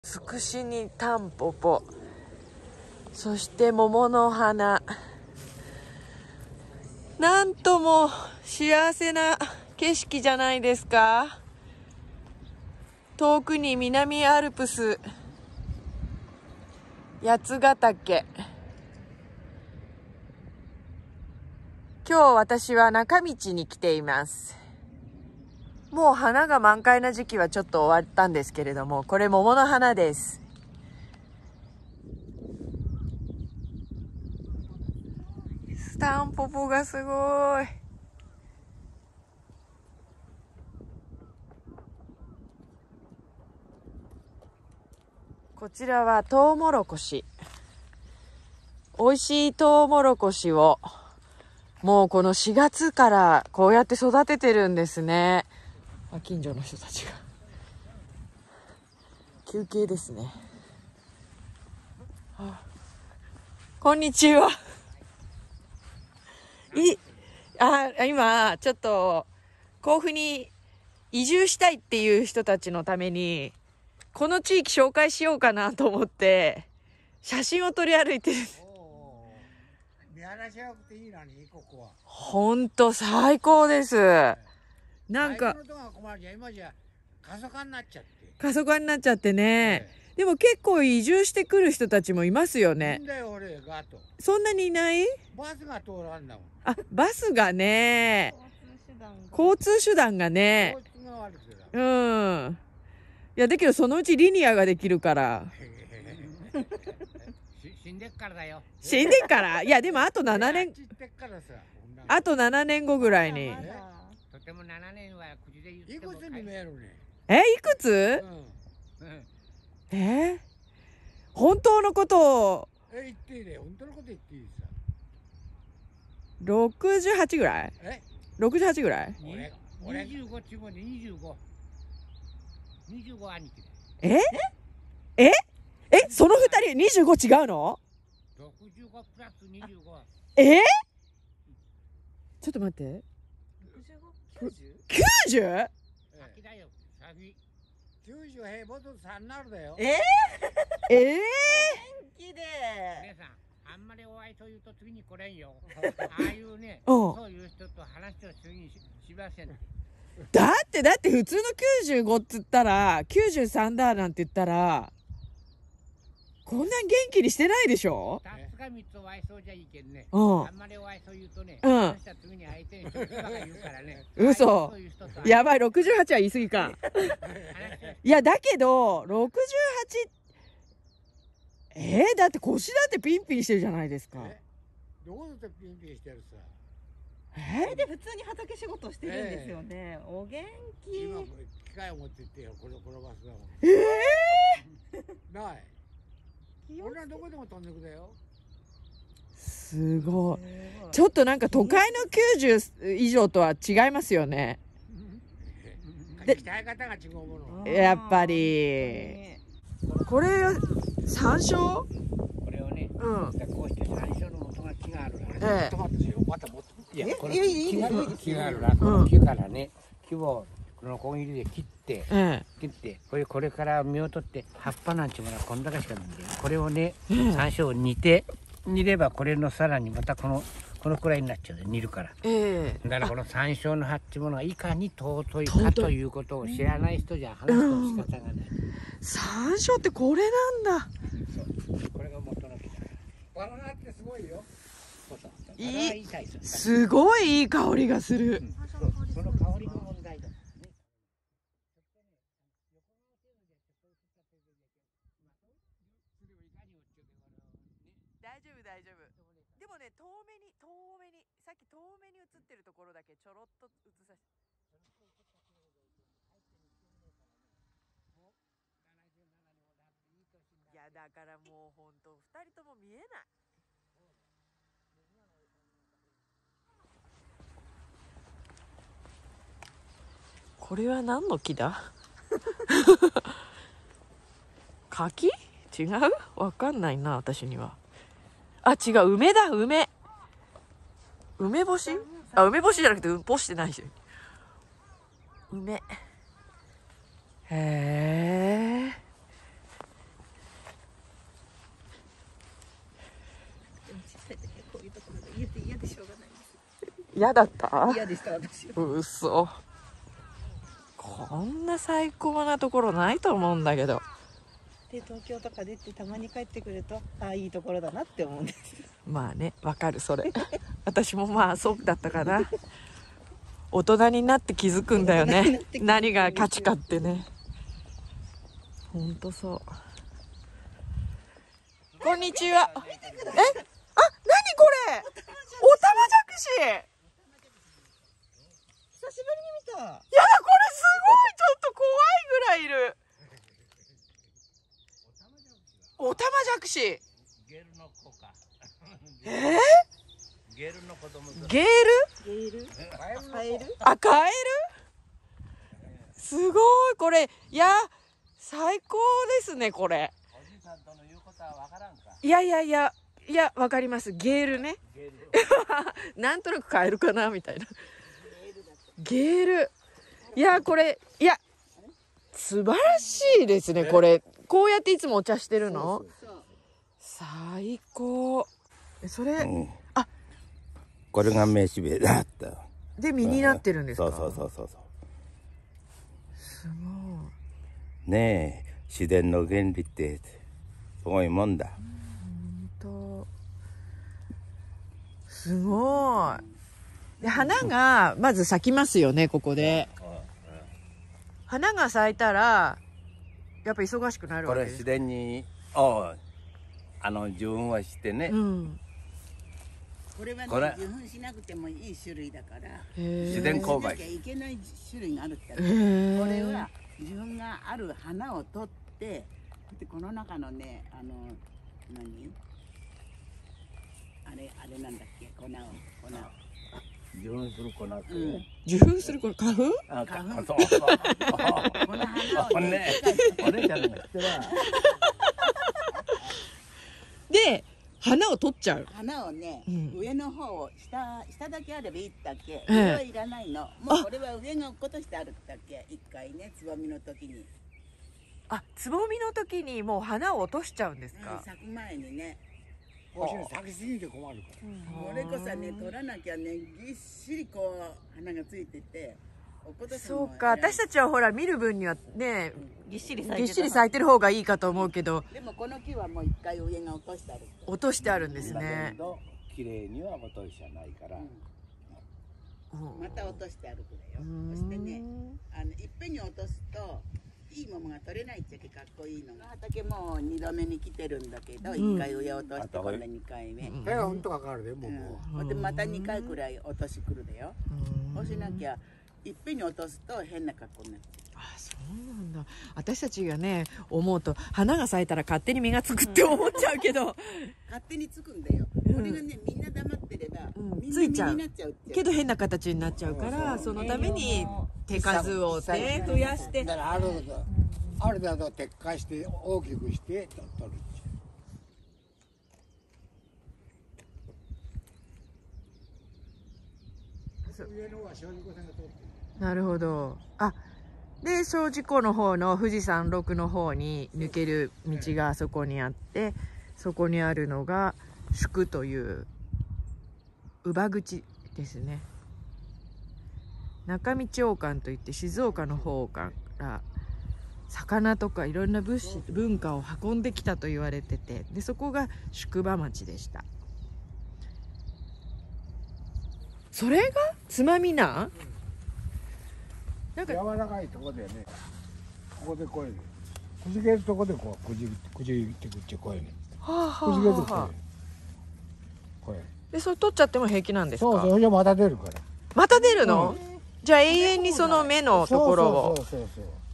つくしにタンポポ、そして桃の花。なんとも幸せな景色じゃないですか。遠くに南アルプス、八ヶ岳。今日私は中道に来ています。もう花が満開な時期はちょっと終わったんですけれども、これ桃の花です。タンポポがすごい。こちらはトウモロコシ。美味しいトウモロコシをもうこの4月からこうやって育ててるんですね。近所の人たちが休憩ですね。こんにちは。今ちょっと甲府に移住したいっていう人たちのためにこの地域紹介しようかなと思って写真を撮り歩いてる。 見晴らし良くていいのに、ここは。 ほんと最高です。なんか今じゃ過疎化になっちゃって。 過疎化になっちゃってね。でも結構移住してくる人たちもいますよね。 いいんだよ、俺がと。 そんなにいない？ バスが通らんだもん。 バスがね、交通手段がね。 交通が悪くてだ。 いやだけどそのうちリニアができるから。 死んでっからだよ。 死んでっから。いやでもあと7年。あと7年後ぐらいに。 とても7年は口で言っても。いくつに見えるね。 いくつ？本当のことを。 言っていいね。本当のこと言っていいさ。 68ぐらい？68ぐらい？ 俺25チームで25兄貴で。その2人25違うの ？65プラス25。 ちょっと待って。 90？ 先だよ、先。90平方と3になるだよ。 元気で。 姉さん、あんまりお会いというと次に来れんよ。ああいうね、そういう人と話をするにしません。 だって普通の95っつったら93だなんて言ったらこんなん元気にしてないでしょ。 2つか3つお会いそうじゃいけんね。あんまりお会いそう言うとね、話した次に相手に人が言うからね。 嘘。やばい、68は言い過ぎか。いやだけど68だって腰だってピンピンしてるじゃないですか。 どこだってピンピンしてるさ。 で普通に畑仕事してるんですよね。お元気。 今これ機械を持ってってよ、これ転ばすだもん。ない。俺はどこでも飛んでくだよ。 すごい。ちょっとなんか都会の90以上とは違いますよね。 鍛え方が違うもの。 やっぱり。これ山椒？ これをね、こうして山椒の元が木があるから。またもっと。いや、これ木があるから、この木からね、木をこのこぎりで切って、これから実を取って葉っぱなんちゅうものはこんだけしかないんで、これをね、山椒を煮ればこれのさらにまたこのくらいになっちゃうで、煮るから。だからこの山椒の葉っていうものがいかに尊いかということを知らない人じゃ話の仕方がない。 山椒ってこれなんだ。 これが元の木だ。バナナってすごいよ。 すごいいい香りがする。 その香りの問題だ。 大丈夫。でもね、遠目にさっき遠目に映ってるところだけちょろっと映させて。いやだからもうほんと2人とも見えない。これは何の木だ？柿？違う？わかんないな私には。違う、梅だ、梅干し？梅干しじゃなくて干してないし。梅。 せてこういうところで嫌で嫌でしょうがないです。 嫌だった？ 嫌でした私は。 嘘。こんな最高なところないと思うんだけど。 で東京とか出てたまに帰ってくるとああいいところだなって思うんです。 まあね、わかるそれ。私もまあそうだったかな。大人になって気づくんだよね。何が価値かってね。ほんとそう。こんにちは。え、あ、なにこれ。オタマジャクシ。 久しぶりに見た。 やだ、これすごい、ちょっと怖いぐらいいる。オタマジャクシ。 ゲルの子か。ゲルの子供。 ゲール？ ゲール？カエル？ あ、カエル？すごい、これ、いや、最高ですね、これ。 おじいさんとの言うことはわからんか。 いや、わかります。ゲールね。 ゲル。 なんとなくカエルかなみたいな。ゲール。いや、これ、いや、素晴らしいですね、これ。こうやっていつもお茶してるの？最高。それ、あ、 これが名刺べだった。 で、実になってるんですか？ そう。 すごい。 ねえ、自然の原理ってすごいもんだ。 ほんと。すごい。で、花がまず咲きますよね、ここで。花が咲いたら、やっぱ忙しくなるわけです。 これ自然に、受粉はしてね。 これはね、受粉しなくてもいい種類だから、 自然交配。 しなきゃいけない種類があるって。これは自分がある花を取って、でこの中のね、あれなんだっけ、粉を。 受粉する粉。 受粉する花粉？ 花粉。そう。 この花をね、 お姉ちゃんが知ってる。 で、花を取っちゃう。 花をね、上の方を下だけあればいいだけ、上はいらないの。もうこれは上が落っことしてあるだけ。一回ね、つぼみの時に。 あ、つぼみの時にもう花を落としちゃうんですか？ 咲く前にね。 咲きすぎて困るから。 これこそね、取らなきゃね、ぎっしりこう花がついてて。 そうか、私たちはほら見る分にはね、 ぎっしり咲いてる方がいいかと思うけど。 でもこの木はもう一回上が落としてある。 落としてあるんですね。 綺麗には落としちゃないから。 また落としてあるくらいよ。そしてね、いっぺんに落とすといいものが取れないっちゃけかっこいいのが。畑も2度目に来てるんだけど、1回上落として今度2回目。 ほんとかかるでもう。 でまた2回くらい落としくるだよ。そうしなきゃいっぺんに落とすと変な格好になっちゃう。 あ、そうなんだ。私たちがね思うと花が咲いたら勝手に実がつくって思っちゃうけど、 勝手につくんだよ。これがね、みんな黙ってればついちゃう実になっちゃうけど変な形になっちゃうから、そのために手数をね増やして、 だからある程度撤回して大きくして取る。 なるほど。あ、で精進湖の方の富士山麓の方に抜ける道があそこにあって、そこにあるのが宿という乳母口ですね。中道王冠といって静岡の方から魚とかいろんな文化を運んできたと言われてて、でそこが宿場町でした。それがつまみなんなんか柔らかいとこでね、ここでこういうくじけるとこでこうくじってくっちゃこういうね。くじけるとこういうでそれ取っちゃっても平気なんですか？ そうじゃまた出るから。 また出るの？じゃあ永遠にその目のところを。 そう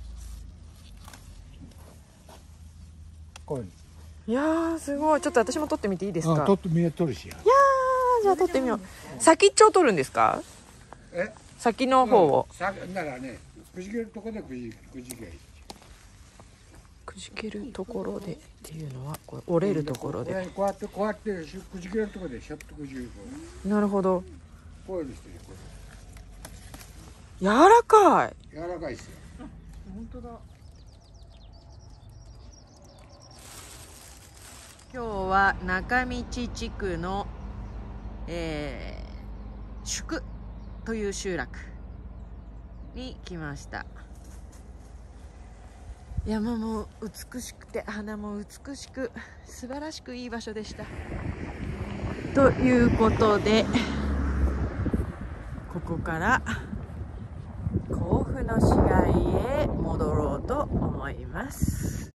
こういう。 いやーすごい。ちょっと私も取ってみていいですか？ 取ってみよ取るしや。 いやーじゃあ取ってみよう。先っちょを取るんですか？先の方を。 ならね、くじけるとこでくじける。 くじけるところでっていうのはこれ折れるところで。 こうやってくじけるところでシャッとくじける。 なるほど。 こういうふうにしてね。 柔らかい。 柔らかいですよ。 本当だ。 今日は中道地区の宿という集落に来ました。山も美しくて花も美しく素晴らしくいい場所でした。ということでここから甲府の市街へ戻ろうと思います。